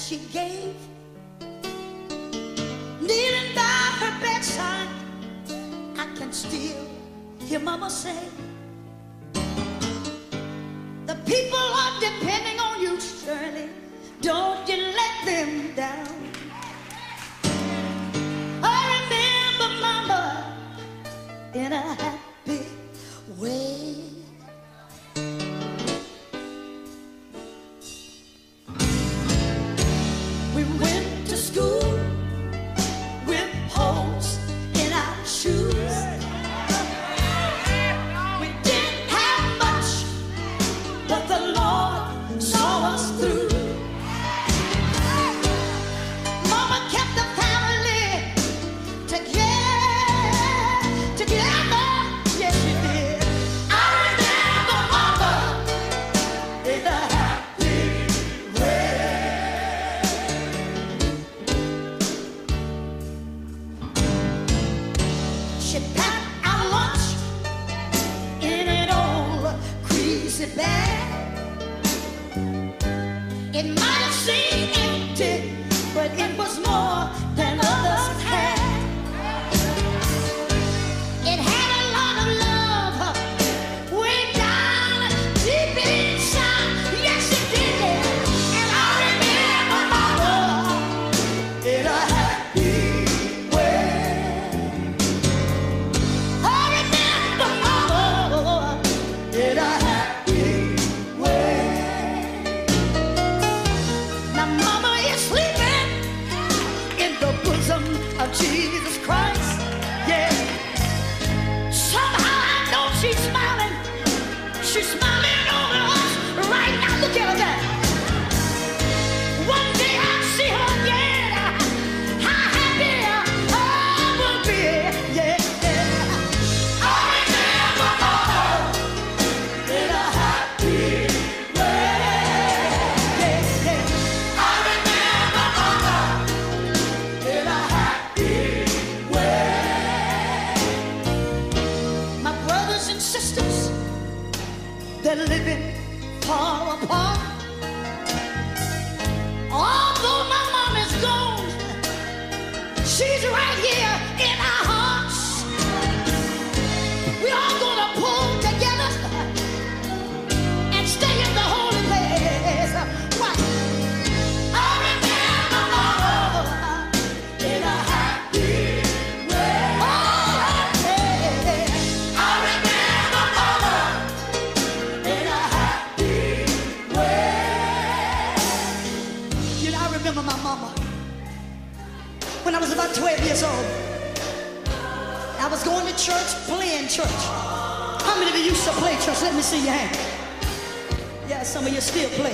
she gave, kneeling by her bedside, I can still hear Mama say, the people are depending on you, Shirley. Don't you let them down. I remember Mama in a happy way. We went to school with holes in our shoes. We didn't have much, but the Lord saw us through. Mama kept the family together. Yes, she did. I remember Mama in a happy way. She packed our lunch in an old greasy bag. It might have seemed empty, but it was more than others had. It had a lot of love way down deep inside. Yes, it did. And I remember Mama in a happy way. I remember Mama in a happy way. Now Mama is sleeping in the bosom of Jesus Christ. Yeah. Somehow I know she's smiling. She's smiling over us right now. Look at her there. One day I'll see her again. How happy I will be. Yeah. I remember Mama in a happy way. Yeah. I remember Mama in a happy way. My brothers and sisters, they're living far apart. Although my mom is gone, she's right here in our hearts. We all gonna pull together and stay in the holy place. Why? I remember Mama in a happy way. Oh, yeah. I remember Mama in a happy way. You know, I remember my mama when I was about 12 years old. I was going to church, playing church. How many of you used to play church? Let me see your hand. Yeah, some of you still play.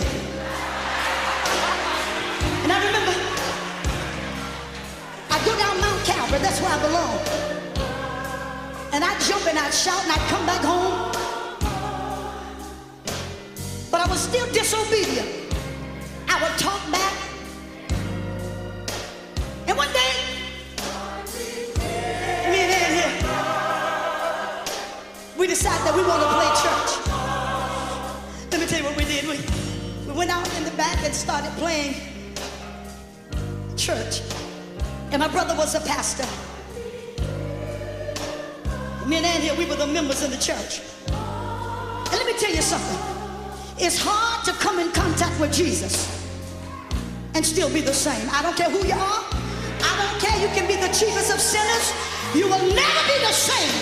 And I remember I'd go down Mount Calvary, that's where I belong. And I'd jump and I'd shout and I'd come back home. But I was still disobedient. I would talk back. And one day, me and Ann here, we decided that we want to play church. Let me tell you what we did. We went out in the back and started playing church. And my brother was a pastor. Me and Ann here, we were the members of the church. And let me tell you something. It's hard to come in contact with Jesus and still be the same. I don't care who you are. I don't care. You can be the chiefest of sinners. You will never be the same.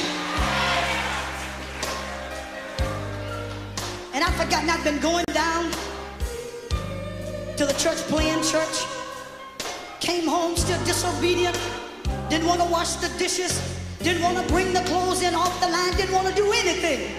And I've forgotten I've been going down to the church, playing church. Came home still disobedient. Didn't want to wash the dishes. Didn't want to bring the clothes in off the line. Didn't want to do anything.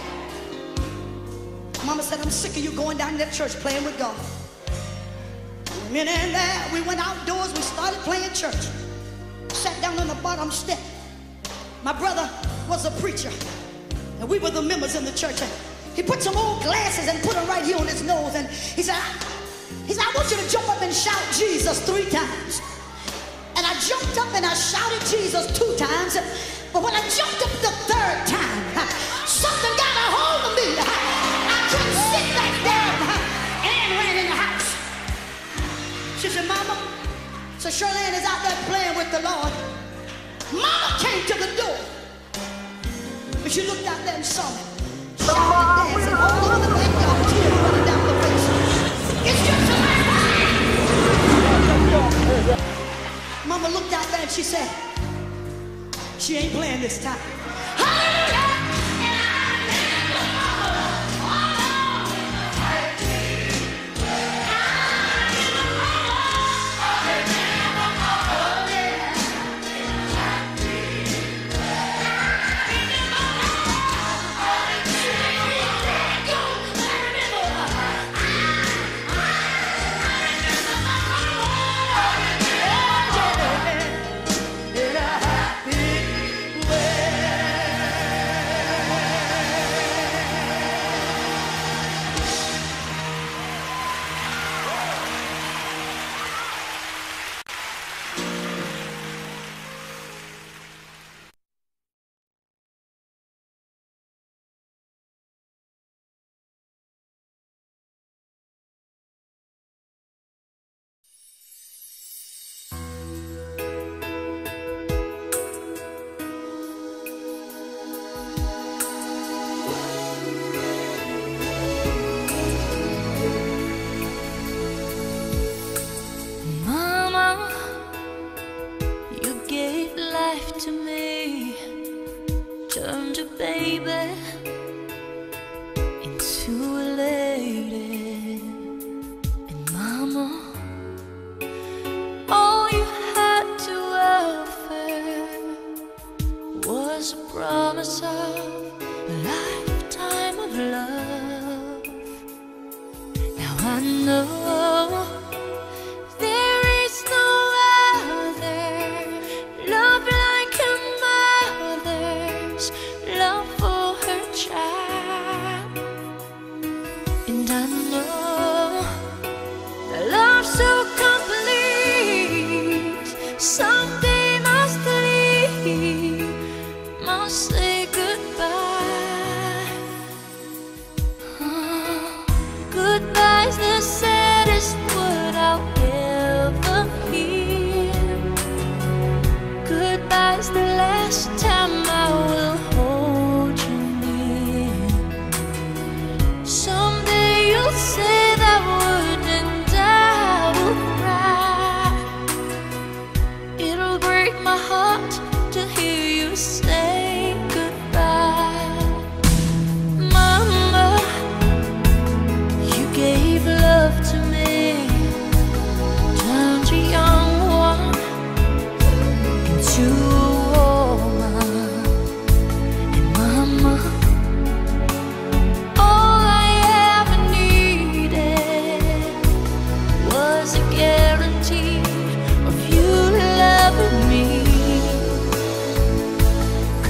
Mama said, I'm sick of you going down to that church playing with God. And then there, we went outdoors. We started playing church. Sat down on the bottom step. My brother was a preacher. And we were the members in the church. And he put some old glasses and put them right here on his nose. And he said, I want you to jump up and shout Jesus 3 times. And I jumped up and I shouted Jesus 2 times. But when I jumped up the 3rd time, something got a hold of me. I couldn't sit back down. And ran in the house. She said, Mama, so Charlene is out there playing with the Lord. Mama came to the door. But she looked out there and saw me. Shouting, dancing all over the backyard, tears running down the face. It's just a man. Mama looked out there and she said, she ain't playing this time. Hallelujah! To me, turned a baby into a lady. And mama, all you had to offer was a promise of a lifetime of love. Now I know someday must leave, must say goodbye. Goodbye's the saddest word I'll ever hear. Goodbye's the last time I will hold you near. Someday you'll say that word and I will cry. It'll break my heart to hear you say goodbye. Mama, you gave love to me, turned a young one into a woman. And mama, all I ever needed was a guarantee of you loving me.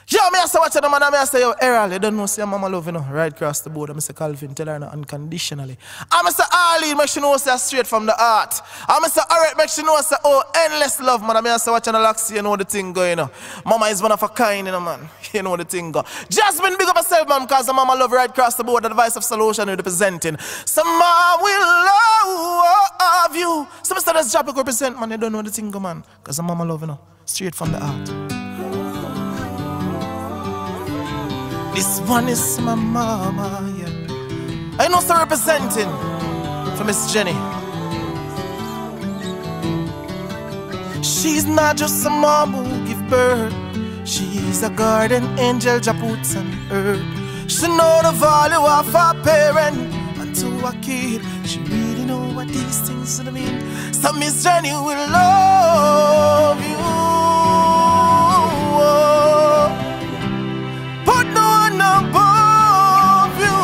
Yo, me I say watch the man, I say, yo, Errol, you don't know, say mama love, you know, right across the board. I say Calvin, tell her no, unconditionally. I say Arlene, make sure you know, say straight from the heart. I say alright, make sure you know, say, oh, endless love, man. I say watching the Laxi, you know the thing going, you know. Mama is one of a kind, you know, man. You know the thing go. Jasmine, big up yourself, man, because the mama love right across the board, the Voice of Solution you're representing. Some mama will love you. Some of that's job you represent, man, you don't know the thing go, man. Because the mama love, you know, straight from the heart. This one is my mama, yeah. I know so representing for Miss Jenny. She's not just a mom who give birth. She's a guardian angel that puts on earth. She know the value of a parent. And to a kid, she really know what these things mean. So Miss Jenny will love you. Put no one above you.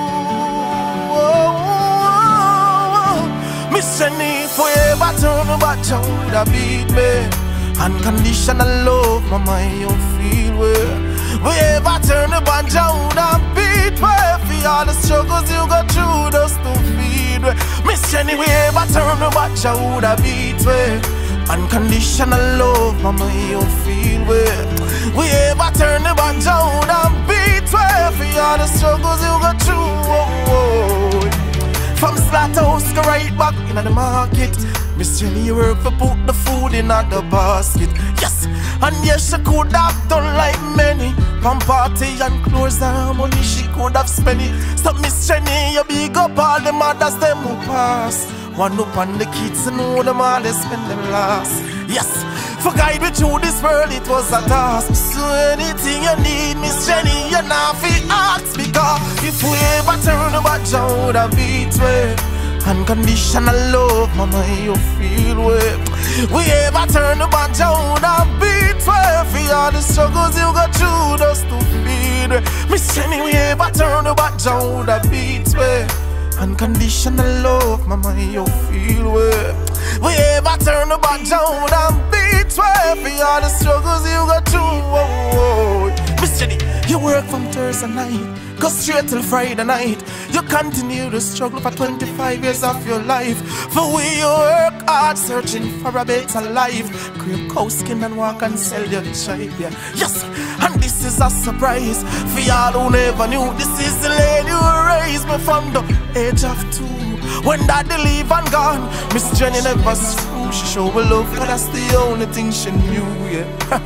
Miss Jenny, forever turn back down the beat me. Unconditional love, mama, you feel well. We ever turn the band down and beat well. For all the struggles you go through, just to feed well. Miss Jenny, we ever turn the band down and beat well. Unconditional love, mama, you feel well. We ever turn the band down and beat well. For all the struggles you go through. From slaughterhouse go right back in the market. Miss Jenny, you work for put the food in the basket. Yes, and yes, she could have done like many. From party and clothes and money she could have spent it. So Miss Jenny, you big up all the mothers them who pass. One up on the kids and know them all they spend them last. Yes, for guide me through this world it was a task. So anything you need, Miss Jenny, you not fi ask. Because if we ever turn about down the beat way. Unconditional love, mama, you feel well. We ever turn the band down and beat well. For all the struggles you go through, just to feed well. Miss Jenny, we ever turn the band down and beat well. Unconditional love, mama, you feel well. We ever turn the band down and beat well. For all the struggles you go through. Miss Jenny, you work from Thursday night, go straight till Friday night. You continue to struggle for 25 years of your life. For we you work hard searching for a better life. Create cow skin and walk and sell your child, yeah. Yes, and this is a surprise for y'all who never knew. This is the lady who raised me from the age of 2. When daddy leave and gone, Miss Jenny never screw. She show her love, but that's the only thing she knew, yeah.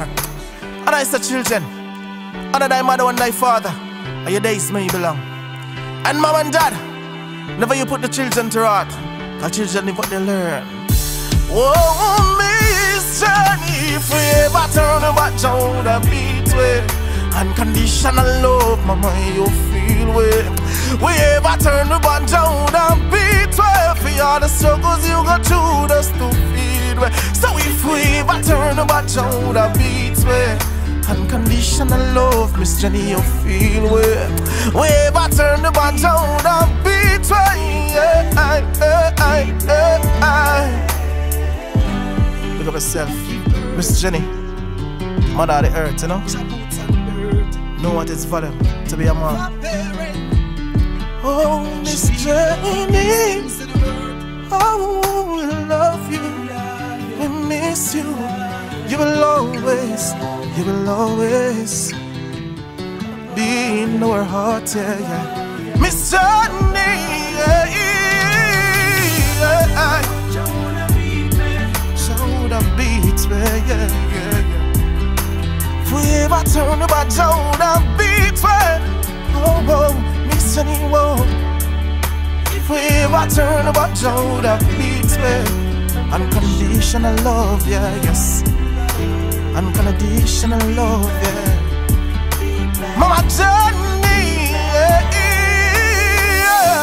And I said, children, honor thy mother and thy father, and your days may belong. And mom and dad, never you put the children to heart, cause children live what they learn. Oh, Miss Jenny, if we ever turn back down the beat way. Unconditional love, mama, you feel well. We ever turn back down the beat way. For all the struggles you go through, just to feed way. So if we ever turn back down the beat way. Unconditional love, Miss Jenny, you feel well. We ever turn the band down and beat way. Look up yourself, Miss Jenny, mother of the earth, you know. Know what it's value to be a mom. Oh, Miss Jenny, oh, we love you, we miss you. You will always be in our heart, yeah, yeah. Miss Jenny, yeah, yeah. Show the beats, yeah, yeah, yeah. If we ever turn about down the beats, oh, oh, Miss Jenny, whoa. If we ever turn about down the beats, unconditional love, yeah, yes. Unconditional love, yeah. Mama Jenny, yeah, yeah.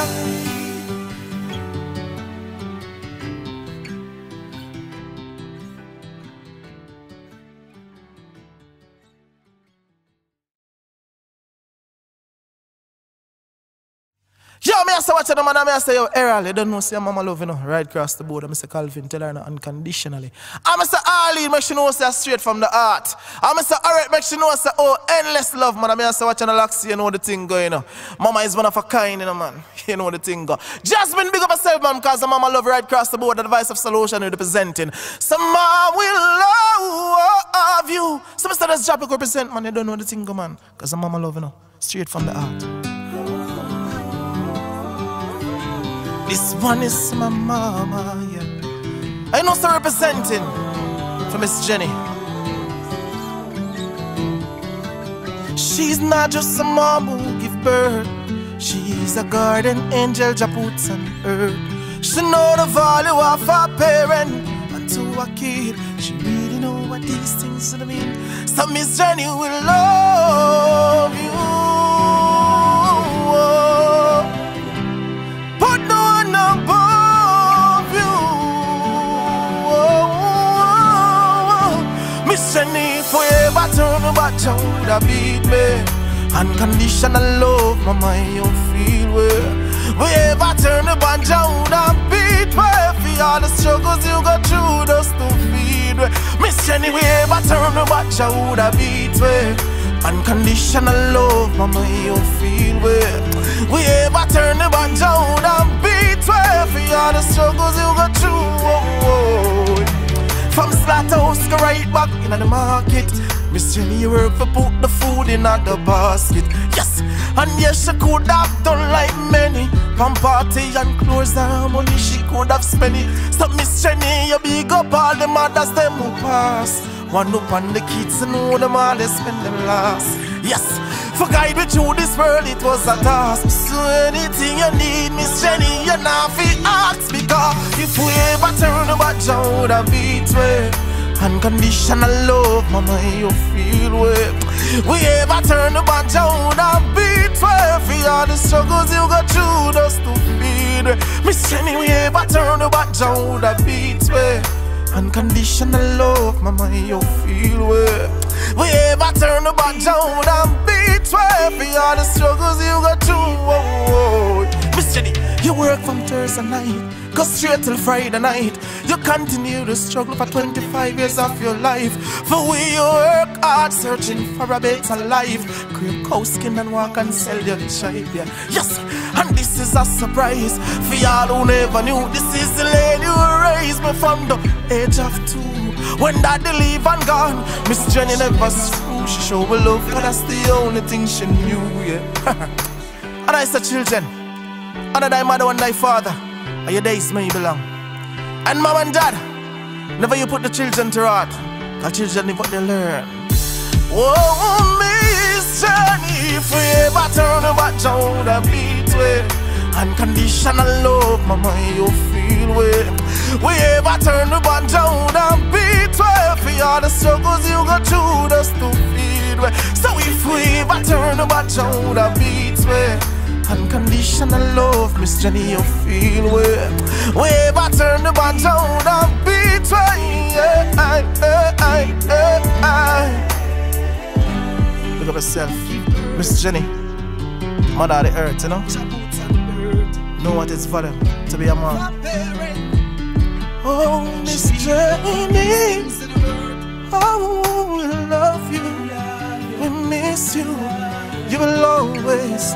Yo, me I say watch the man, I say, yo, Errol, you don't know, say mama love, you know, right across the board. I say Calvin, tell her no, unconditionally. I say Arlene, make she know, say straight from the heart. I say, alright, make she know, say, oh, endless love, man. I say watching the Loxy, you know the thing going, you know. Mama is one of a kind, you know, man. You know the thing go. Jasmine, big up yourself, man, because the mama love right across the board, the voice of solution you're representing. Some mama will love you. Some Mr. That's Japic represent, man, you don't know the thing go, man. Because the mama love, you know, straight from the heart. This one is my mama, yeah. I know so representing for Miss Jenny. She's not just a mom who give birth. She's a guardian angel that puts on earth. She know the value of a parent, and to a kid, she really know what these things mean. So Miss Jenny will love you. Put no one above you. Miss Jenny, if we ever turn back, you would have beat me. Unconditional love, mama, you feel well. We ever turn the band down and beat well. For all the struggles you go through, just to feed well. Miss Jenny, we ever turn the band down and beat well. Unconditional love, mama, you feel well. We ever turn the band down and beat well. For all the struggles you go through. From slaughterhouse go right back in the market. Miss Jenny, you work for put the food in the basket. Yes, and yes, she could have done like many. From party and clothes and money she could have spent it. So Miss Jenny, you big up all the mothers them who pass. One up on the kids and know them all they spend them last. Yes, for guide me through this world it was a task. So anything you need, Miss Jenny, you not fi ask. Because if we ever turn about down the beat way. Unconditional love, mama, you feel well. We ever turn the band down and beat well. For all the struggles you go through, just to feed well. Miss Jenny, we ever turn the band down and beat well. Unconditional love, mama, you feel well. We ever turn the band down and beat well. For all the struggles you go through. Miss Jenny, you work from Thursday night, go straight till Friday night. You continue to struggle for 25 years of your life. For we work hard searching for a better life. Create cow skin and walk and sell your child, yeah. Yes, and this is a surprise for y'all who never knew. This is the lady who raised me from the age of 2. When daddy leave and gone, Miss Jenny never screw. She show me love, but that's the only thing she knew, yeah. And I said, children, and thy mother and thy father, and your days may belong. And mom and dad, never you put the children to heart, cause children need what they learn. Oh, Miss Jenny, if we ever turn back down the beat way. Unconditional love, mama, you feel well. We ever turn the band down and beat well. For all the struggles you go through, just to feed well. So if we ever turn the band down and beat well. Unconditional love, Miss Jenny, you feel well. We ever turn the band down and beat well. Look up yourself, Miss Jenny, mother of the earth, you know. Know what it's for them to be a mom. Oh, Miss Jenny, oh, we love you, we miss you. You will always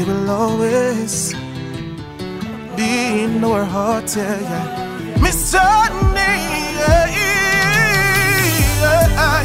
be in our heart, yeah, yeah. Miss Jenny, yeah, yeah.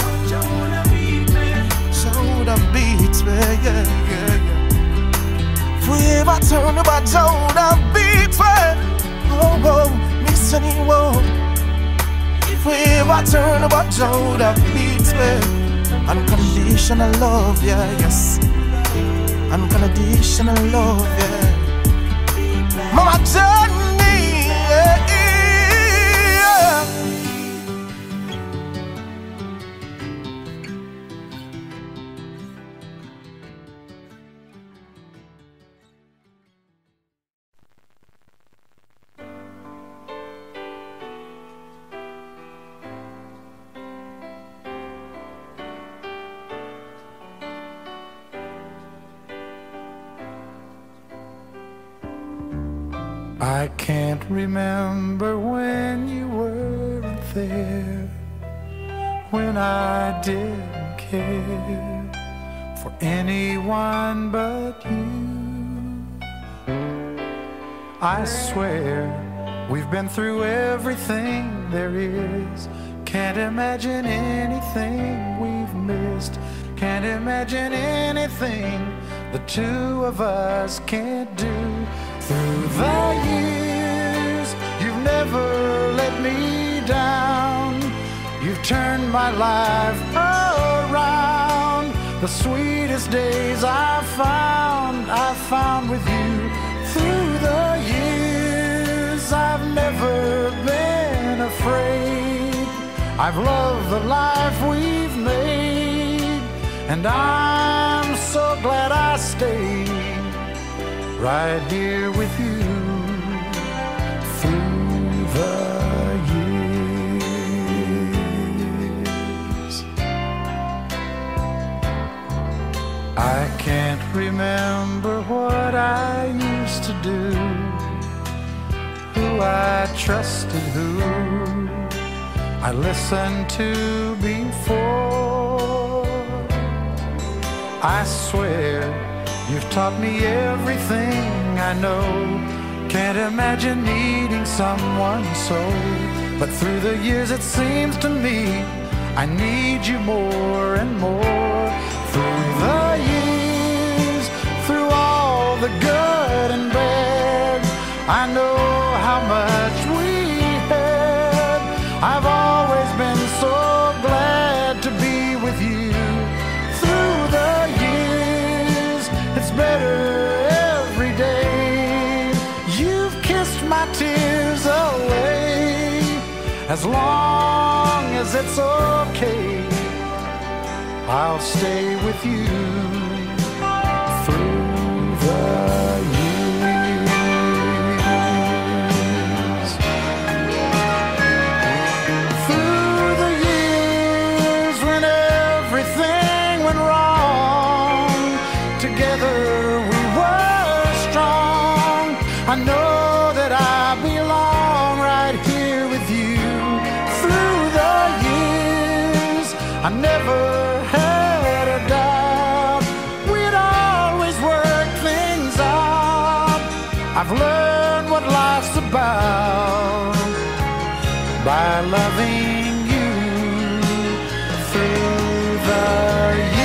Shoulder beats, yeah, yeah, yeah. If we ever turn the back shoulder beats, oh, oh, Miss Jenny, whoa. If we ever turn the back shoulder beats, unconditional love, yeah, yes. Unconditional love, yeah. Mama Jenny, yeah, yeah. I can't remember when you weren't there, when I didn't care for anyone but you. I swear we've been through everything there is. Can't imagine anything we've missed. Can't imagine anything the two of us can't do. Through the years, you've never let me down. You've turned my life around. The sweetest days I found with you. Through the years, I've never been afraid. I've loved the life we've made, and I'm so glad I stayed right here with you through the years. I can't remember what I used to do, who I trusted, who I listened to before. I swear you've taught me everything I know. Can't imagine needing someone so. But through the years it seems to me I need you more and more. Through the years, through all the good and bad, I know how much we had. I've always been so glad to be with you. Through the years, it's better every day. You've kissed my tears away. As long as it's okay, I'll stay with you through the years. Through the years when everything went wrong, together we were strong. I know that I belong right here with you. Through the years, I never had a doubt we'd always work things out. I've learned what life's about by loving you through the years.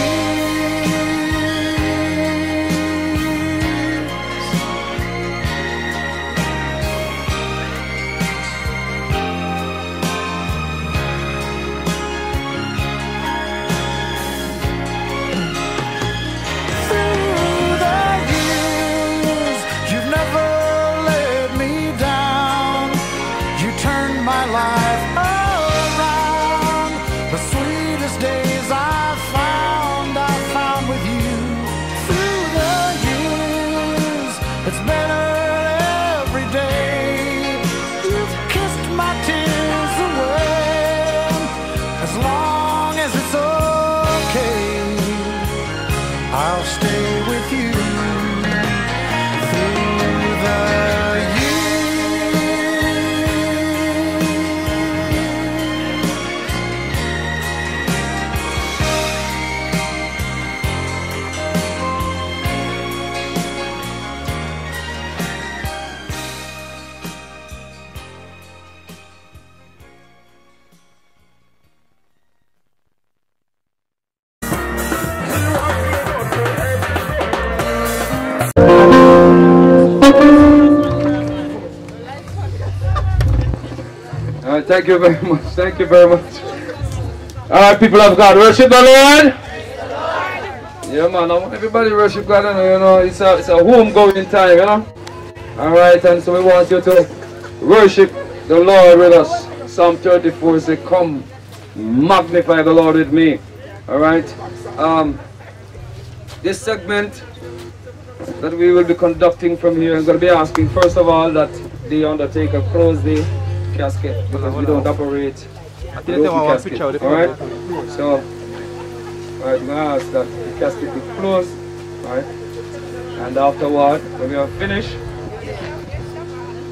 I'll stay with you through the Thank you very much. Thank you very much. All right, people of God, worship the Lord. Yeah, man. I want everybody to worship God. You know, it's a home-going time. You know. All right, and so we want you to worship the Lord with us. Psalm 34 says, "Come, magnify the Lord with me." All right. This segment that we will be conducting from here, I'm going to be asking first of all that the undertaker close the casket because we don't operate broken casket. Alright? So, alright, I'm going to ask that the casket be closed. Alright? And afterward, when we are finished,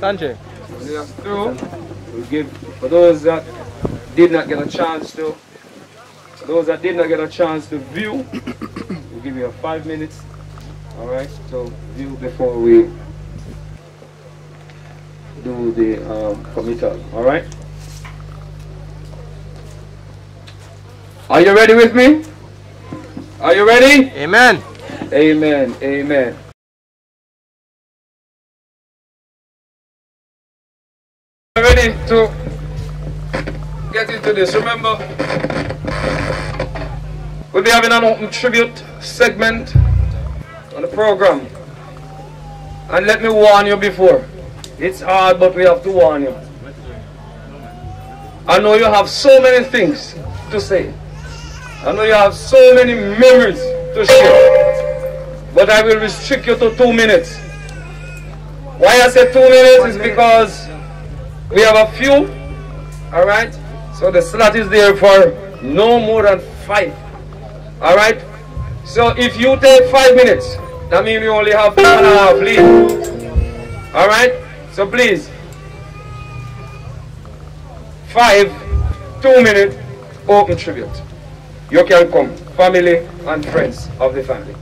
Sanjay. When we are through, we'll give, for those that did not get a chance to, view, we'll give you 5 minutes, all right, to view before we do the committal, all right? Are you ready with me? Are you ready? Amen. Amen. Amen. Ready to get into this. Remember, we'll be having an open tribute segment on the program. And let me warn you before. It's hard, but we have to warn you. I know you have so many things to say. I know you have so many memories to share. But I will restrict you to 2 minutes. Why I say 2 minutes is because we have a few, all right? So the slot is there for no more than 5, all right? So if you take 5 minutes, that means we only have 1.5 leave, all right? So please, 5, 2 minute open tribute. You can come, family and friends of the family.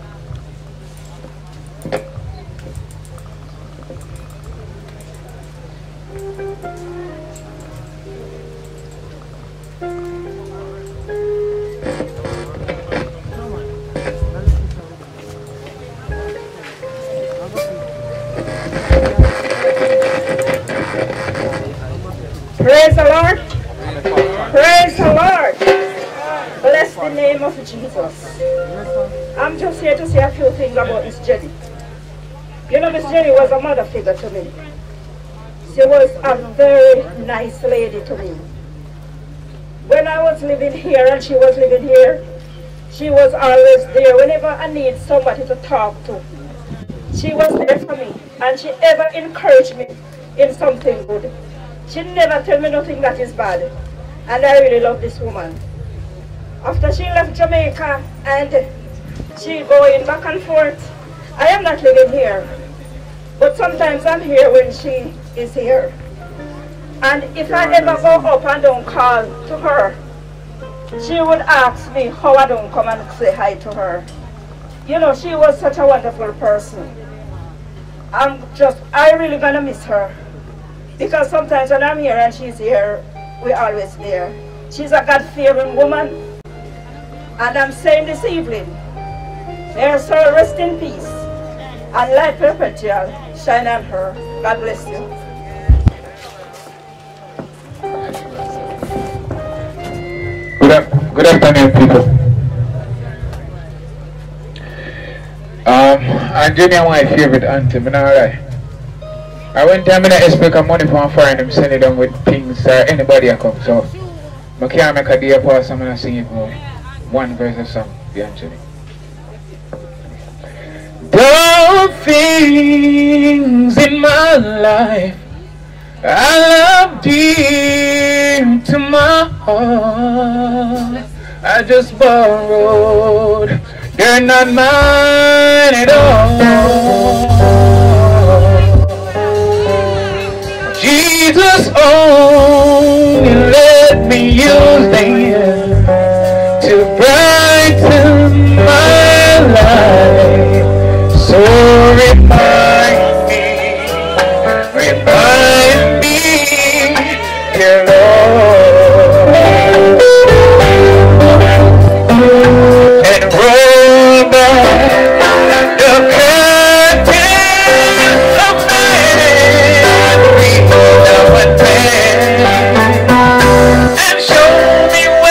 Praise the Lord. Praise the Lord. Bless the name of Jesus. I'm just here to say a few things about Miss Jenny. You know, Miss Jenny was a mother figure to me. She was a very nice lady to me. When I was living here and she was living here, she was always there. Whenever I need somebody to talk to, she was there for me. And she ever encouraged me in something good. She never tell me nothing that is bad. And I really love this woman. After she left Jamaica and she going back and forth, I am not living here. But sometimes I'm here when she is here. And if I ever go up and don't call to her, she would ask me how I don't come and say hi to her. You know, she was such a wonderful person. I really gonna miss her. Because sometimes when I'm here and she's here, we're always there. She's a God-fearing woman. And I'm saying this evening, may her soul rest in peace and light perpetual shine on her. God bless you. Good afternoon, people. And Jenny, my favorite anthem, and alright. I went time I expect money from foreign them send it down with things anybody a come, so I can't make a day pass and I sing it for one verse of song behind Jenny. The things in my life I love dear to my heart, I just borrowed, they're not mine at all. Jesus only let me use them to brighten my life. So remind me, dear Lord, and roll back the curtain of memory now and then, and show me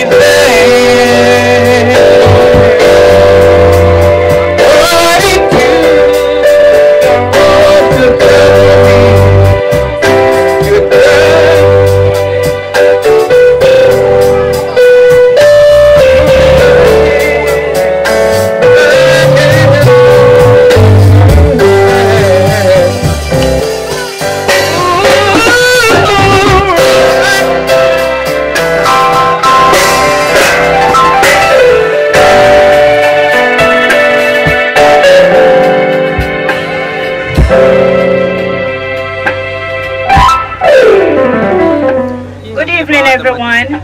Everyone,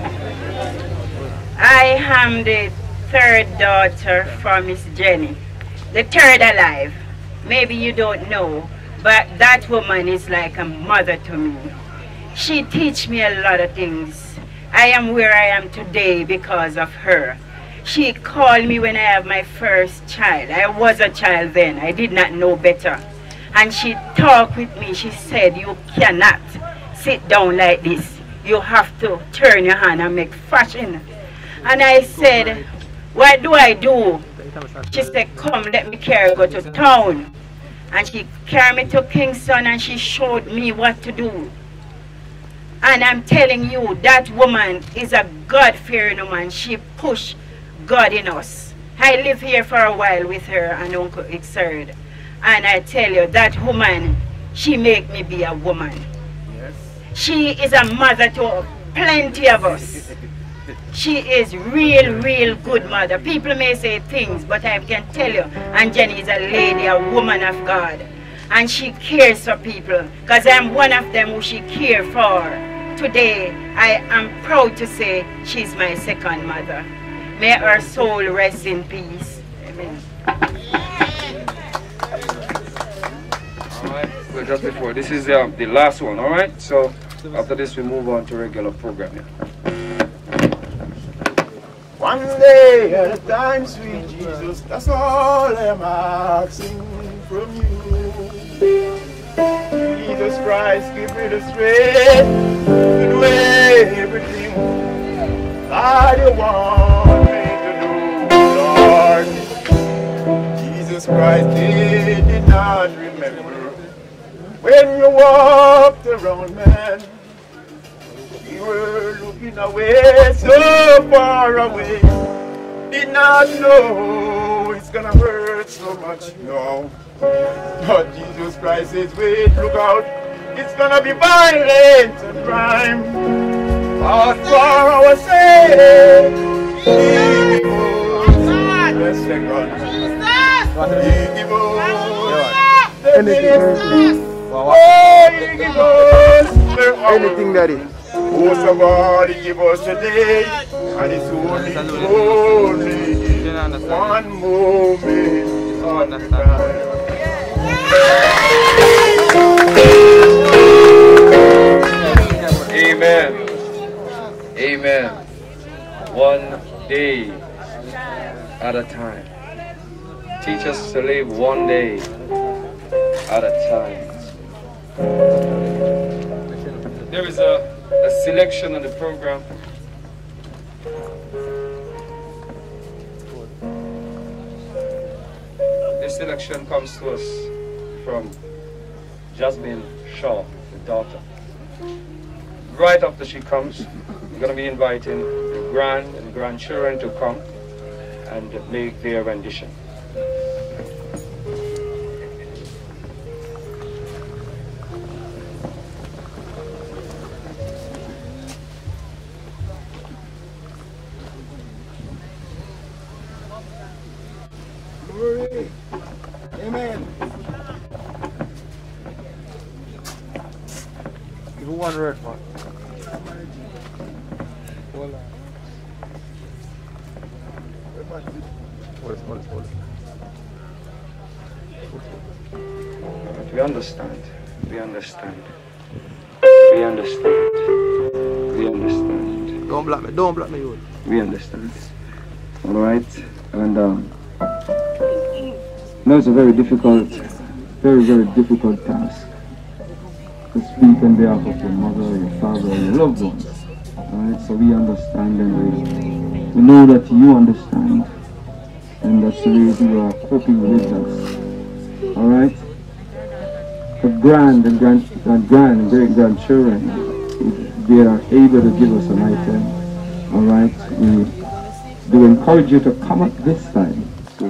I am the third daughter from Miss Jenny, the third alive. Maybe you don't know, but that woman is like a mother to me. She teach me a lot of things. I am where I am today because of her. She called me when I have my first child. I was a child then. I did not know better. And she talked with me. She said, you cannot sit down like this. You have to turn your hand and make fashion. And I said, what do I do? She said, come, let me carry you go to town. And she carried me to Kingston and she showed me what to do. And I'm telling you, that woman is a God-fearing woman. She pushed God in us. I live here for a while with her and Uncle Ixard. And I tell you, that woman, she make me be a woman. She is a mother to plenty of us. She is real good mother. People may say things, but I can tell you, and Jenny is a lady, a woman of God. And she cares for people, because I'm one of them who she cares for. Today, I am proud to say she's my second mother. May her soul rest in peace. Amen. Alright, well, just before, this is the last one, alright? So, after this, we move on to regular programming. One day at a time, sweet Jesus, that's all I'm asking from you. Jesus Christ, give me the strength to do everything that you want me to do, Lord. Jesus Christ did not remember when you walked around, man. You were looking away, so far away. Did not know it's gonna hurt so much, no. But Jesus Christ says, wait, look out, it's gonna be violent and crime. But for our sake, he give us the second. He give us the ministry. Oh, he give us the hour. Anything, Daddy. Most of all, he give us a day, and it's only one moment on the time. Amen. Amen. One day at a time. Teach us to live one day at a time. There is a selection on the program. This selection comes to us from Jasmine Shaw, the daughter. Right after she comes, we're going to be inviting the grand and grandchildren to come and make their rendition. Glory. Amen. Give me one word, man. Hold on. We understand. We understand. We understand. We understand. Don't block me. Don't block me, you. We understand. All right. And now it's a very difficult, very difficult task to speak on behalf of your mother, your father, your loved ones. Alright, so we understand and we know that you understand. And that's the reason you are coping with us. Alright? The grand and great-grandchildren, they are able to give us an item. Alright? We do encourage you to come at this time. It's a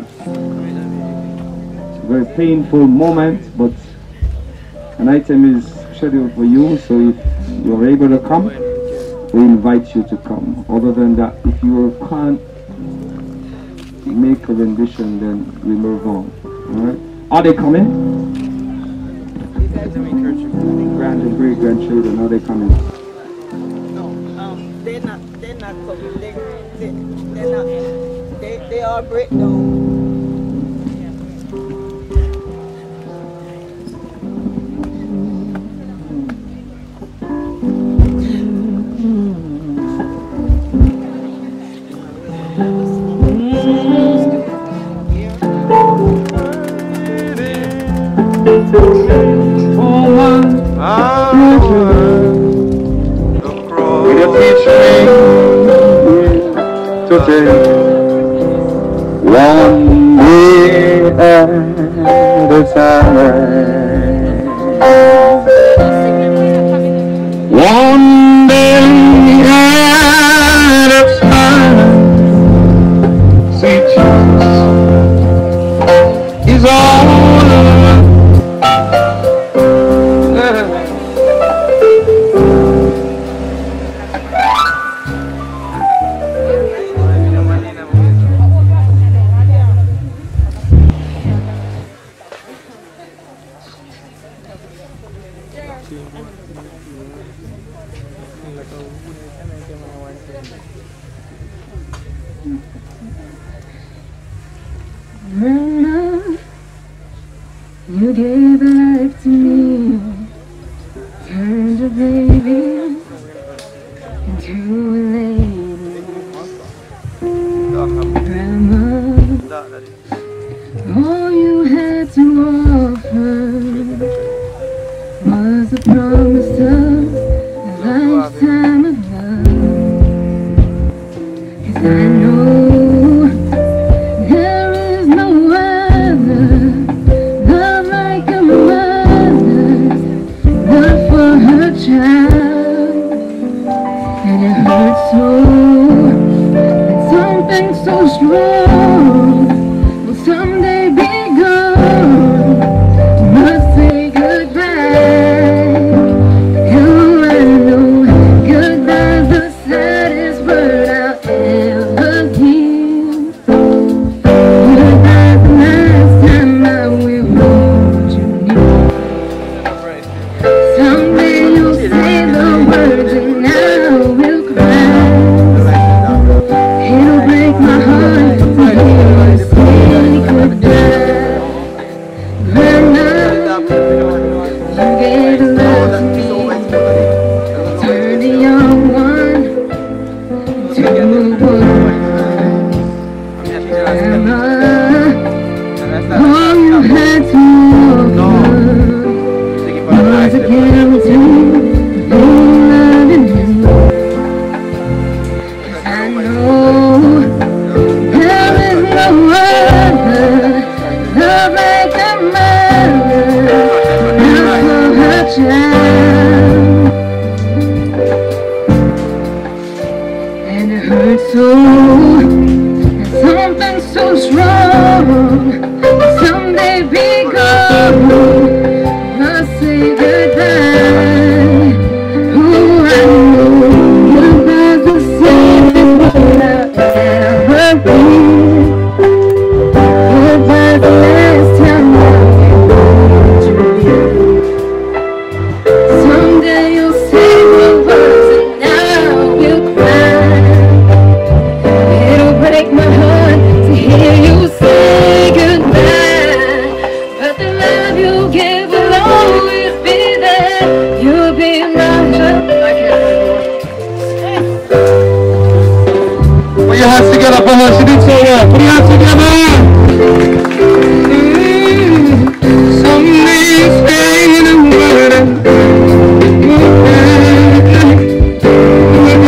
very painful moment, but an item is scheduled for you, so if you are able to come, we invite you to come. Other than that, if you can't make a rendition, then we move on. Alright? Are they coming? Grand and great grandchildren, are they coming? No, they're not coming. They're not. They are breakdown. One day at a time. One day at a time. See, Jesus is all around. Grandma, you gave life to me, turned a baby into a lady. Grandma, all you had to offer was a promise of a lifetime of love. 'Cause I know so strong will someday be gone. Must say goodbye. You and know goodbye's the saddest word I'll ever hear. Goodbye's the last time I will hold you near. Someday you'll say the words and I will cry. It'll break my heart to hear you say goodbye. Grandma, you gave love to me, turned a young one to a woman. Grandma, all you had to offer was a guarantee of loving you. 'Cause I know there is no other love like a mother, not for her child. And it hurts so, and something so strong will someday be gone. Must say goodbye. Oh, I know goodbye's the saddest word I'll ever hear. Goodbye's the last time I will hold you near. Someday you'll say the words and I will cry. It'll break my heart to hear you say goodbye. But the love you give will always be there. You'll be my love. Put your hands together for her, she did so well. Put your hands together. Someday stay in a word and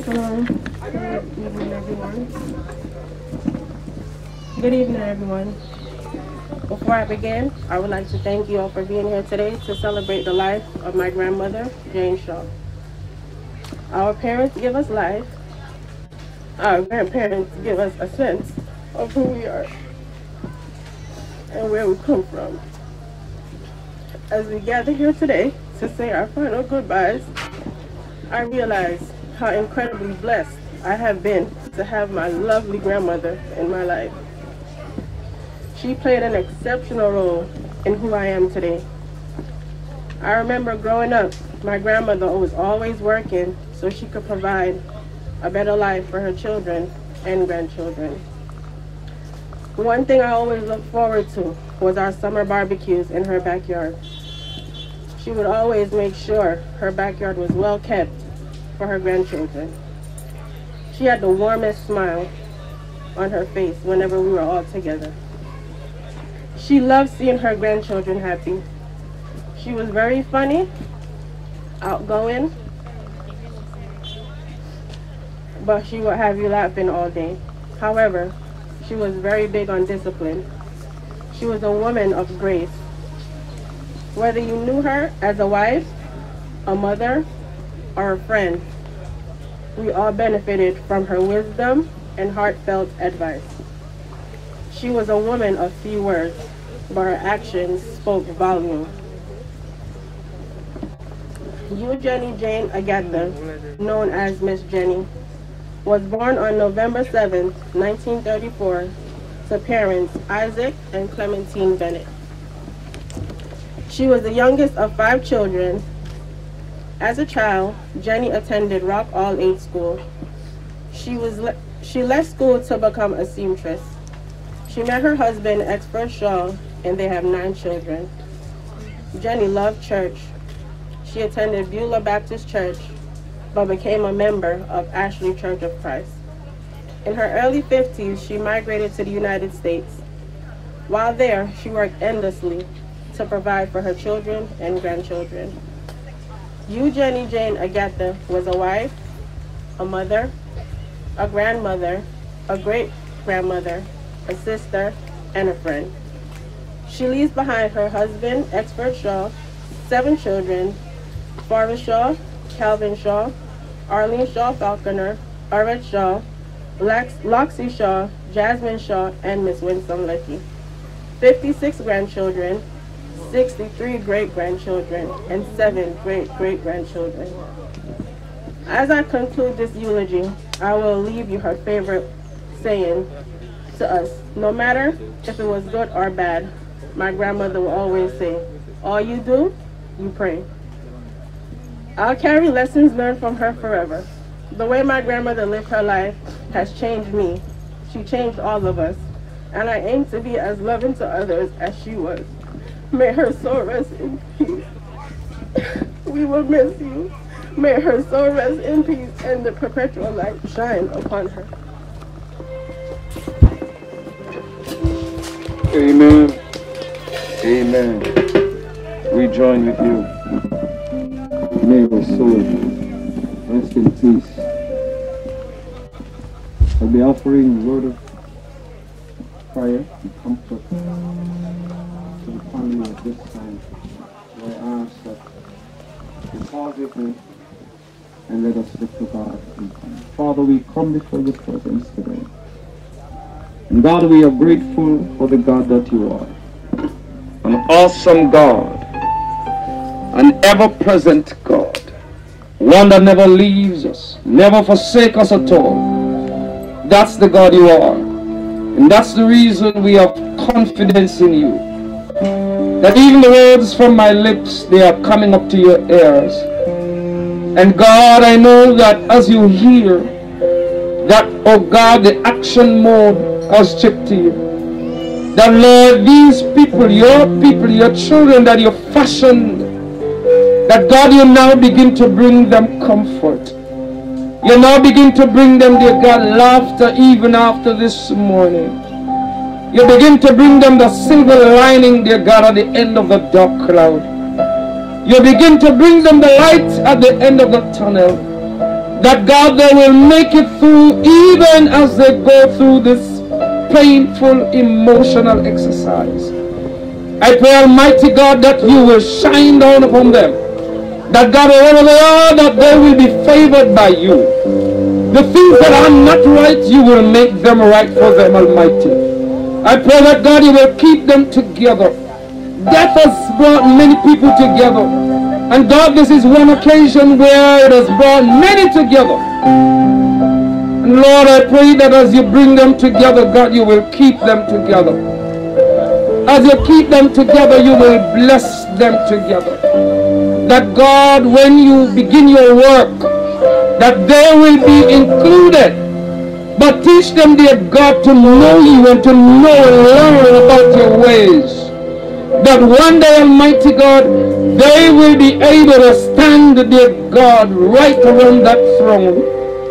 Good evening, everyone. Before I begin, I would like to thank you all for being here today to celebrate the life of my grandmother, Jane Shaw. Our parents give us life. Our grandparents give us a sense of who we are and where we come from. As we gather here today to say our final goodbyes, I realize how incredibly blessed I have been to have my lovely grandmother in my life. She played an exceptional role in who I am today. I remember growing up, my grandmother was always working so she could provide a better life for her children and grandchildren. One thing I always looked forward to was our summer barbecues in her backyard. She would always make sure her backyard was well kept for her grandchildren. She had the warmest smile on her face whenever we were all together. She loved seeing her grandchildren happy. She was very funny, outgoing, but she would have you laughing all day. However, she was very big on discipline. She was a woman of grace. Whether you knew her as a wife, a mother, or a friend, we all benefited from her wisdom and heartfelt advice. She was a woman of few words, but her actions spoke volumes. Jenny Jane Agatha, known as Miss Jenny, was born on November 7, 1934, to parents Isaac and Clementine Bennett. She was the youngest of 5 children. As a child, Jenny attended Rock All Age School. She left school to become a seamstress. She met her husband, Expert Shaw, and they have 9 children. Jenny loved church. She attended Beulah Baptist Church, but became a member of Ashley Church of Christ. In her early 50s, she migrated to the United States. While there, she worked endlessly to provide for her children and grandchildren. Jenny Jane Agatha was a wife, a mother, a grandmother, a great-grandmother, a sister, and a friend. She leaves behind her husband, Expert Shaw, 7 children, Forrest Shaw, Calvin Shaw, Arlene Shaw Falconer, Arlette Shaw, Loxie Shaw, Jasmine Shaw, and Miss Winsome Leckie. 56 grandchildren, 63 great-grandchildren, and 7 great-great-grandchildren. As I conclude this eulogy, I will leave you her favorite saying to us. No matter if it was good or bad, my grandmother will always say, all you do, you pray. I'll carry lessons learned from her forever. The way my grandmother lived her life has changed me. She changed all of us, and I aim to be as loving to others as she was. May her soul rest in peace. We will miss you. May her soul rest in peace and the perpetual light shine upon her. Amen. Amen. We join with you. May your soul rest in peace. I'll be offering a word of prayer and comfort to the family at this time. So I ask that you pause with me and let us look to God. Father, we come before your presence today. And God, we are grateful for the God that you are. An awesome God. An ever-present God. One that never leaves us, never forsakes us at all. That's the God you are. And that's the reason we have confidence in you. That even the words from my lips, they are coming up to your ears. And God, I know that as you hear, that, oh God, the action mode has chipped to you. That, Lord, these people, your children that you fashioned, that God, you now begin to bring them comfort. You now begin to bring them, dear God, laughter even after this morning. You begin to bring them the silver lining, dear God, at the end of the dark cloud. You begin to bring them the light at the end of the tunnel. that God, they will make it through even as they go through this painful emotional exercise. I pray, Almighty God, that you will shine down upon them. That God, wherever they are, that they will be favored by you. The things that are not right, you will make them right for them, Almighty. I pray that God, you will keep them together. Death has brought many people together. And God, this is one occasion where it has brought many together. And Lord, I pray that as you bring them together, God, you will keep them together. As you keep them together, you will bless them together. That God, when you begin your work, that they will be included. But teach them, dear God, to know you and to know and learn about your ways. That one day, Almighty God, they will be able to stand, dear God, right around that throne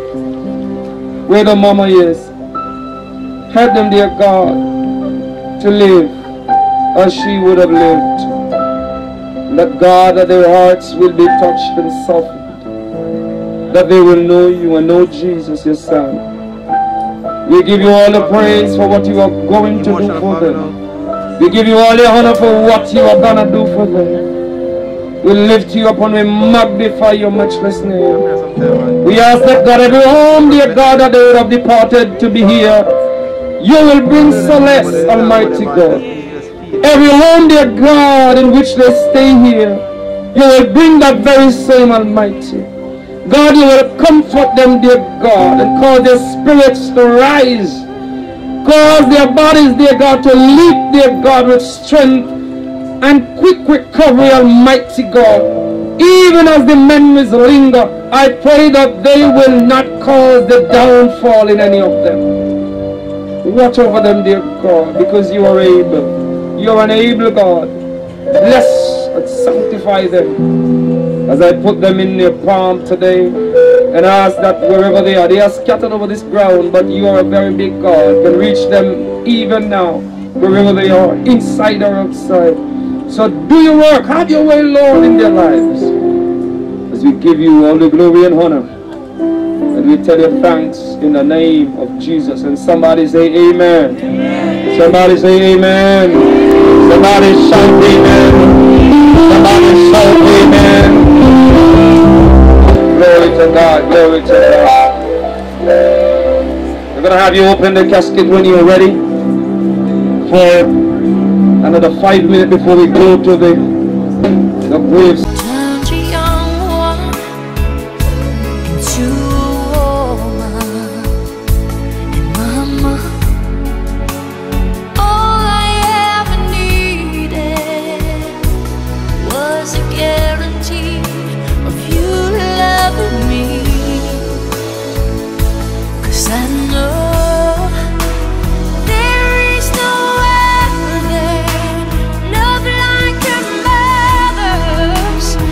where the mama is. Help them, dear God, to live as she would have lived. That God, that their hearts will be touched and softened. That they will know you and know Jesus, your Son. We give you all the praise for what you are going to do for them. We give you all the honor for what you are going to do for them. We lift you up and we magnify your matchless name. We ask that God, every home, dear God, that they would have departed to be here, you will bring solace, Almighty God. Every home, dear God, in which they stay here, you will bring that very same, Almighty. God, you will comfort them, dear God, and cause their spirits to rise. Cause their bodies, dear God, to leap, dear God, with strength and quick recovery, Almighty God. Even as the memories linger, I pray that they will not cause the downfall in any of them. Watch over them, dear God, because you are able. You are an able God. Bless and sanctify them as I put them in your palm today and ask that wherever they are scattered over this ground, but you are a very big God, can reach them even now, wherever they are, inside or outside. So do your work, have your way, Lord, in their lives, as we give you all the glory and honor. And we tell you thanks in the name of Jesus. And somebody say amen. Amen. Somebody say amen. Somebody shout amen. Somebody shout amen. Glory to God. Glory to God. We're going to have you open the casket when you're ready for another 5 minutes before we go to the graves. Love like your mother's.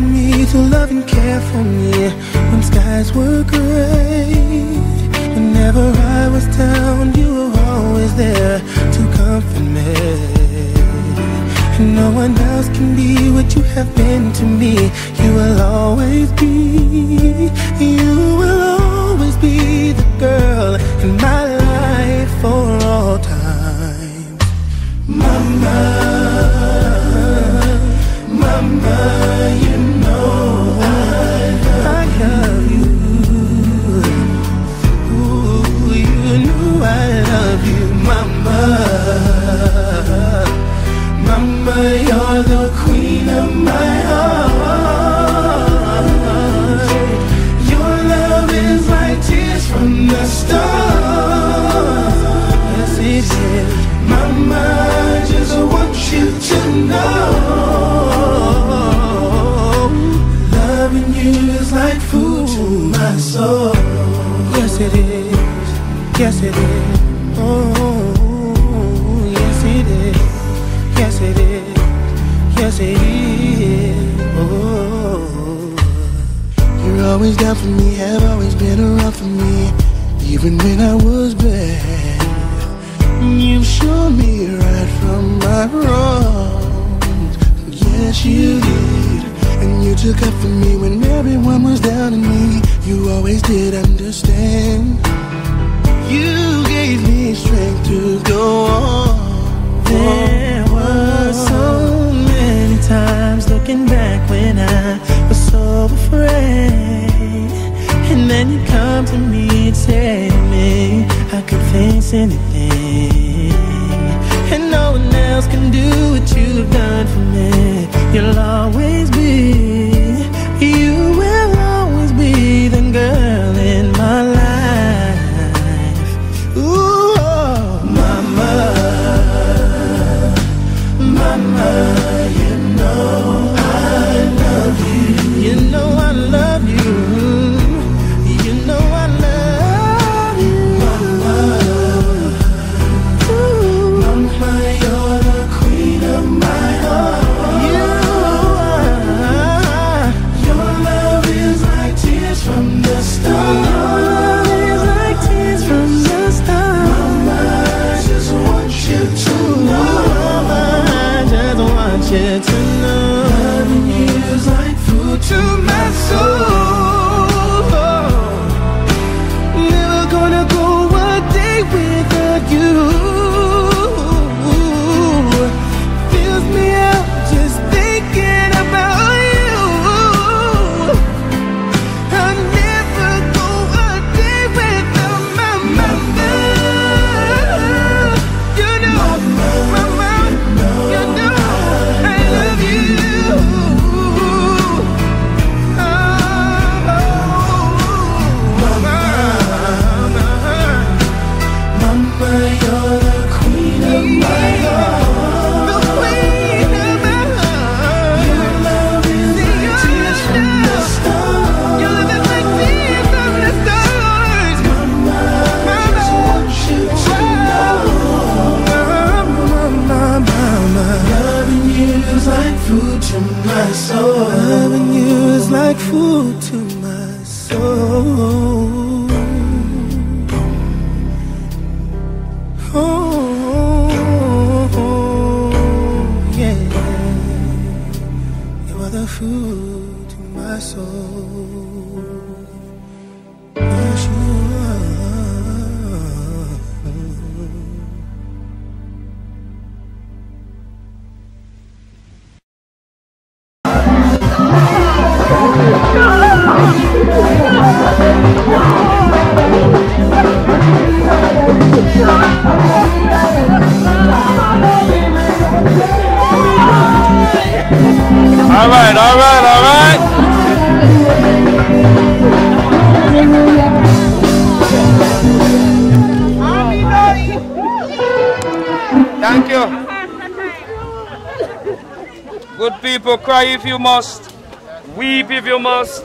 me to love and care for me when skies were gray. Whenever I was down, you were always there to comfort me. And no one else can be what you have been to me. You will always be, you will always be the girl in my life for all time. Mama, Mama, you know I love you. Ooh, you know I love you, Mama. Mama, you're the queen of my heart. Your love is like tears from the stars. Yes, it is. Mama, I just want you to know, loving you is like food to my soul. Yes, it is. Yes, it is. Oh, yes, it is. Yes, it is. Yes, it is. Oh, you're always down for me, have always been around for me, even when I was bad. You've shown me right from my wrongs. Yes, you did. And you took up for me when everyone was down on me. You always did understand. You gave me strength to go on. There were so many times looking back when I was so afraid. And then you come to me and say to me, I could face anything. And no one else can do what you've done for me. You'll always be, you will always be the girl in my life. Ooh, oh, Mama, Mama, you know I love you. You know I love you. You know I love you, Mama. Ooh, Mama, you're the queen of my heart. You are. Your love is like tears from the stars. Your love is like tears from the stars. Mama, I just want you to know. Mama, I just want you to know. Loving you is like food to my soul. Never gonna go a day without you. Fills me up just thinking about you. I'll never go a day without my mother. You know, Mama, you know I love you. Mama, you're the queen of my heart. The queen of my heart. Your love is like tears from the stars. Your love is like tears from the stars. Mama, I just want you to know. Mama, loving you is like food to my soul. Loving you is like food to my soul. Oh, yeah. You are the food to my soul. Yes, you All right, all right, all right. Thank you. Good people, cry if you must, weep if you must.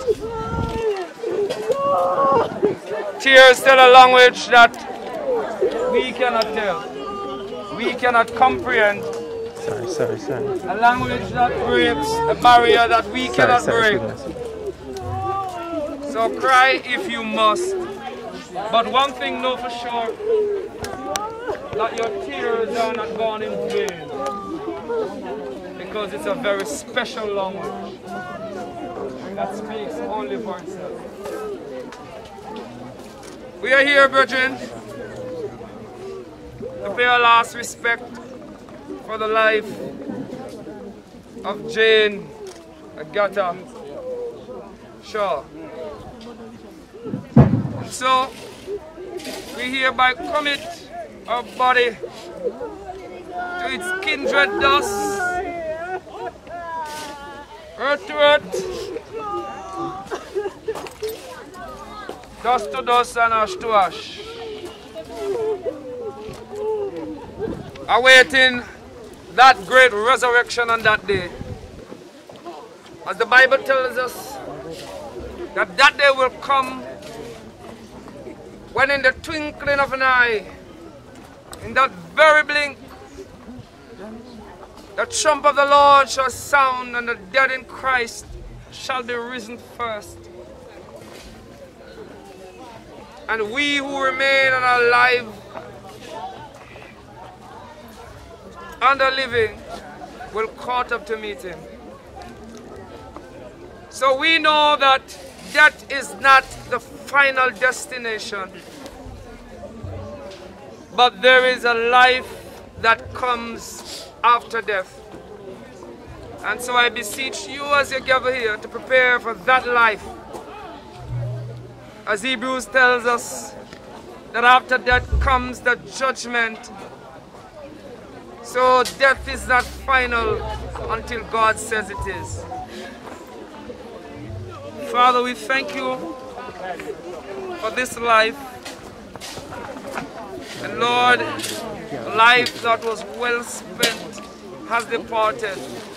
Tears tell a language that we cannot tell, we cannot comprehend. Sorry. A language that breaks a barrier that we cannot break. So cry if you must. But one thing know for sure, that your tears are not gone in vain. Because it's a very special language that speaks only for itself. We are here, brethren, to pay our last respect for the life of Jane Agatha Shaw. And so, we hereby commit our body to its kindred dust, earth to earth, dust to dust and ash to ash, awaiting that great resurrection on that day. As the Bible tells us that that day will come when in the twinkling of an eye, in that very blink, the trump of the Lord shall sound and the dead in Christ shall be risen first. And we who remain and are alive and are living will caught up to meet him. So we know that death is not the final destination, but there is a life that comes after death. And so I beseech you as you gather here to prepare for that life. As Hebrews tells us that after death comes the judgment. So death is not final until God says it is. Father, we thank you for this life. And Lord, life that was well spent has departed.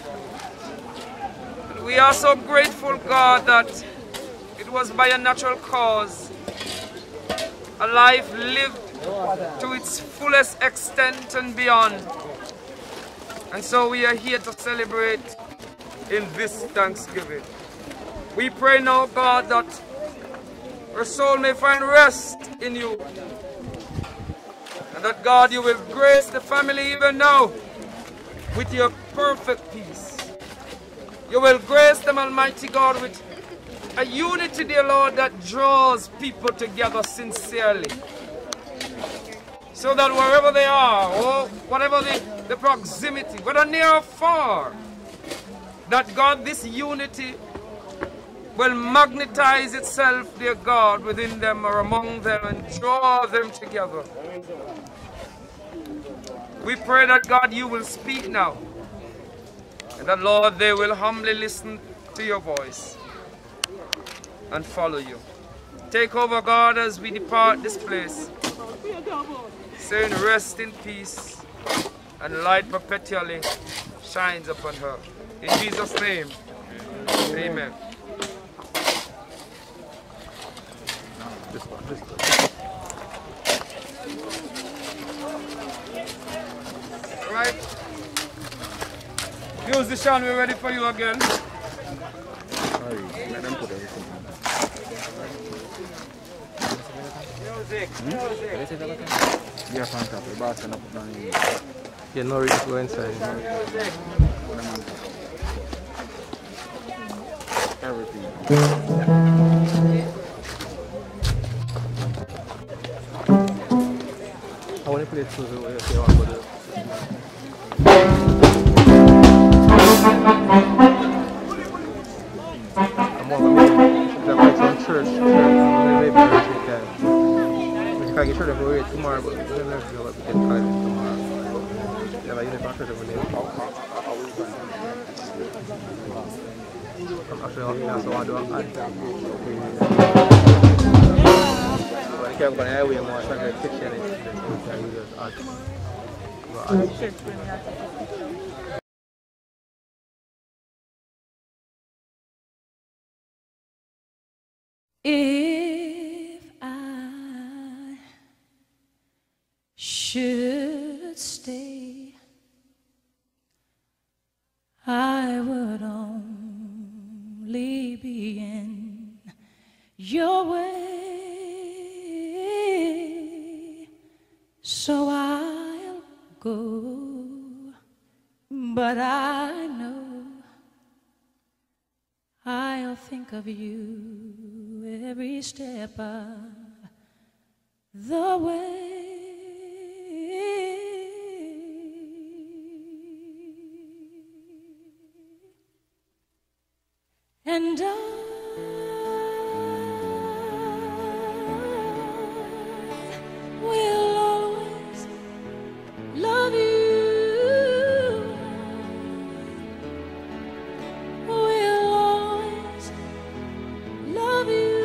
And we are so grateful, God, that it was by a natural cause. A life lived to its fullest extent and beyond. And so we are here to celebrate in this Thanksgiving. We pray now, God, that our soul may find rest in you. And that, God, you will grace the family even now with your perfect peace. You will grace them, Almighty God, with a unity, dear Lord, that draws people together sincerely. So that wherever they are, or whatever the proximity, whether near or far, that, God, this unity will magnetize itself, dear God, within them or among them and draw them together. We pray that, God, you will speak now. And that, Lord, they will humbly listen to your voice and follow you. Take over, God, as we depart this place, saying rest in peace and light perpetually shines upon her. In Jesus' name, amen. All right. Musician, we're ready for you again. Music. Yeah, fantastic. The boss and up down here. Yeah, no reason to go inside. Everything. I want to play it so the way they want to do. I'm on the church. Maybe we can get church and go away tomorrow, but we're going to feel like we can call it tomorrow. Yeah, like you never church every day. I'm actually helping us, so I want to do an ad. But I can't go on the highway more, so I'm going to fix it. If I should stay, be in your way. So I'll go, but I know I'll think of you every step of the way. And I will always love you. Will always love you.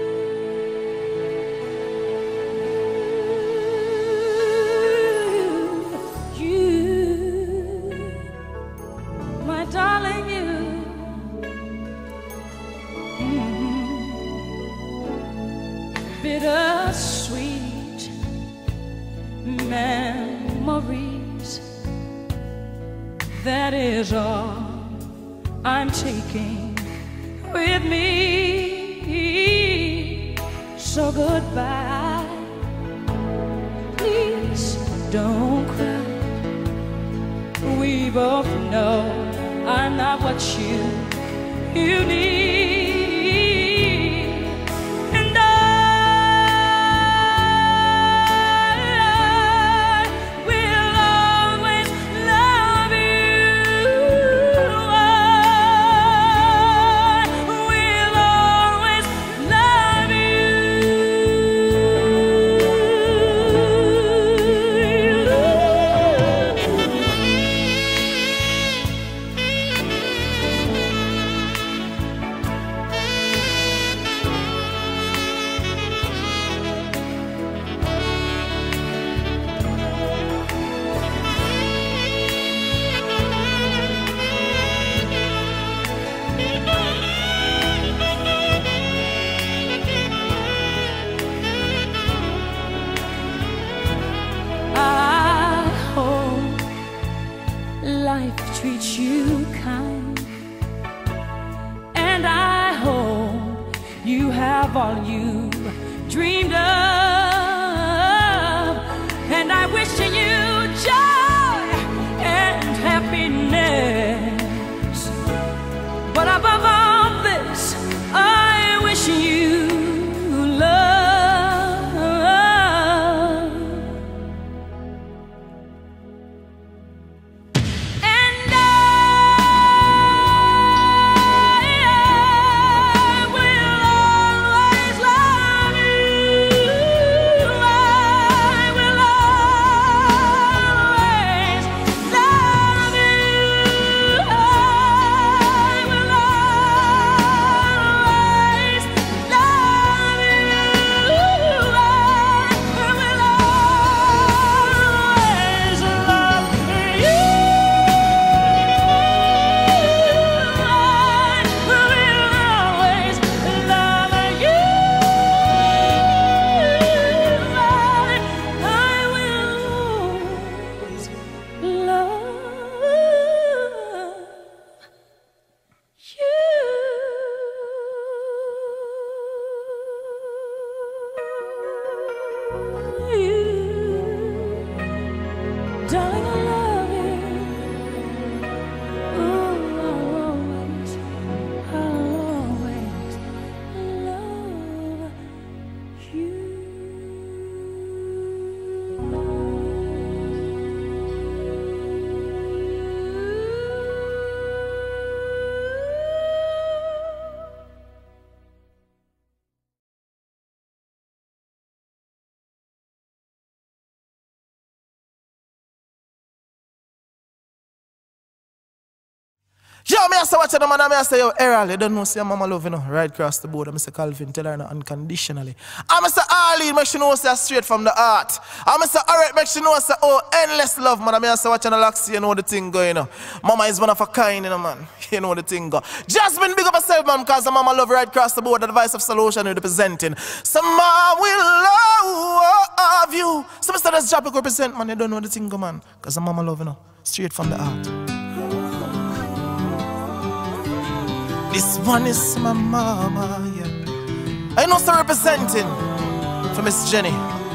You, my darling, you. Bittersweet memories, that is all I'm taking with me. So goodbye, please don't cry. We both know I'm not what you need. Life treats you kind, and I hope you have all you dreamed of, and I wish you joy and happiness, but above all this I wish you love. Darling, I love you. Ooh, I'll always love you. Yo, me say watch the man, I say yo, Errol, you don't know, say mama love you know, right across the board. I say Calvin, tell her no unconditionally. I say Arlene, make she know say straight from the heart. I say alright, make she know say oh, endless love, man. I say watching the Loxy, you know the thing going, you know. Mama is one of a kind, you know, man. You know the thing go. Jasmine, big up yourself, man, because mama love right across the board, the voice of solution you're representing. Some mama will love you. So Mr. That's Japic represent, man, you don't know the thing go, man. Because mama love, you know, straight from the heart. This one is my mama, yeah. I know so representing for Miss Jenny.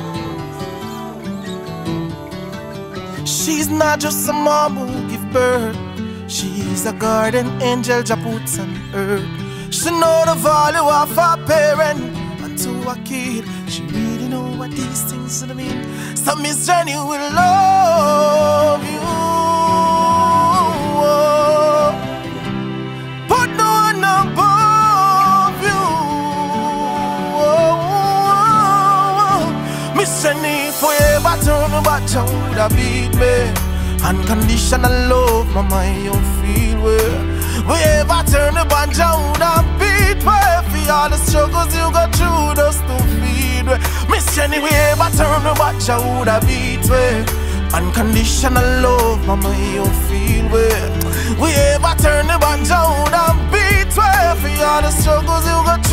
She's not just a mom who give birth. She's a guardian angel Jah puts on earth. She know the value of a parent, and to a kid, she really know what these things mean. So Miss Jenny will love you. Put no one above you. Miss Jenny, if we ever turn back, Jah woulda beat me. Unconditional love, mama, you feel well. We ever turn the band down and beat way for all the struggles you go through just to feed way. Miss Jenny, we ever turn the band down and beat way. Unconditional love, mama, you feel well. We ever turn the band down and beat way for all the struggles you go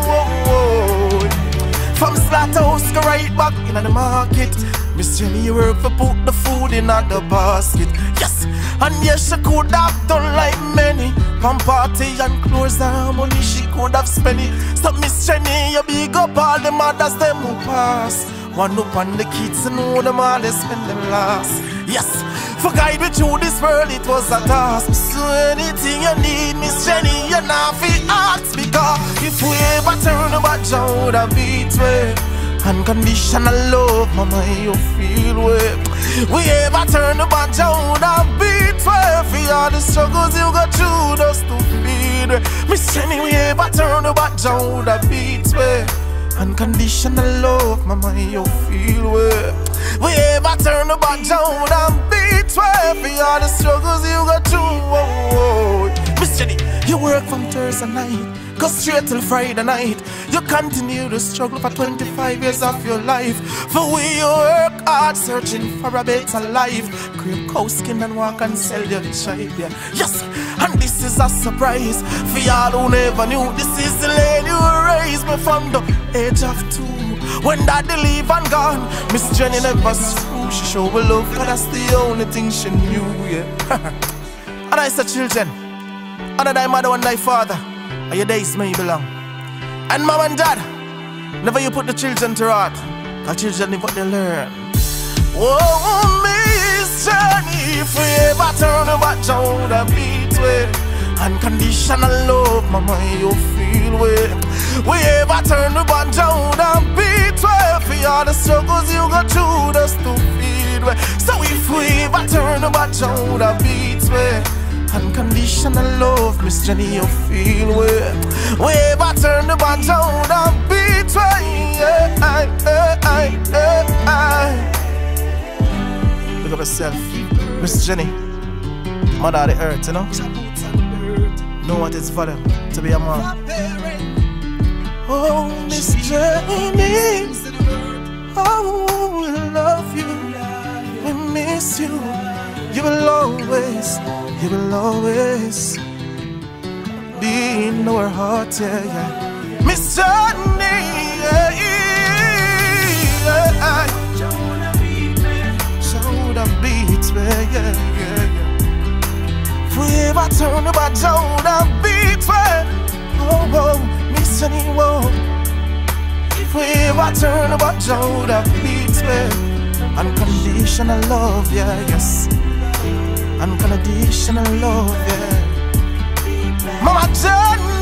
through. From slaughterhouse go right back in the market. Miss Jenny, you work for put the food in the basket. Yes, and yes, she could have done like many. From party and clothes and money she could have spent it. So Miss Jenny, you big up all the mothers them who pass. One up on the kids and know them all they spend them last. Yes, for guide me through this world it was a task. So anything you need, Miss Jenny, you not fi ask. Because if we ever turn about Jah woulda beat way. Unconditional love, mama, you feel way. We ever turn the band down and beat way. For all the struggles you go through just to feed way. Miss Jenny, we ever turn the band down and beat way. Unconditional love, mama, you feel way. We ever turn the band down and beat way. For all the struggles you go through. Miss Jenny, you work from Thursday night, go straight till Friday night. You continue to struggle for 25 years of your life. For we work hard searching for a better life. Cream cow skin and walk and sell your child, yeah. Yes, and this is a surprise for y'all who never knew. This is the lady who raised me from the age of 2. When daddy leave and gone, Miss Jenny never screw. She show her love, but that's the only thing she knew, yeah. And I said, children, and thy mother and thy father, and your days may belong. And mom and dad, never you put the children to heart, cause children need what they learn. Oh, Miss Jenny, if we ever turn back down the beat way. Unconditional love, mama, you feel way. We ever turn back down the beat way. For all the struggles you go through just to feed way. So if we ever turn back down the beat way. Unconditional love, Miss Jenny, you feel way. We ever turn the band down and beat way. Look up yourself, Miss Jenny, mother of the earth, you know. Know what it's for them to be a mom. Oh, Miss Jenny, oh, we love you, we miss you. You will always be in our heart, yeah, yeah. Miss Jenny, yeah, yeah. Shoulder beats, yeah, yeah, yeah. If we ever turn about shoulder beats, oh, oh, Miss Jenny, whoa. If we ever turn about shoulder beats, unconditional love, yeah, yes. Unconditional love, yeah. Mama Jenny.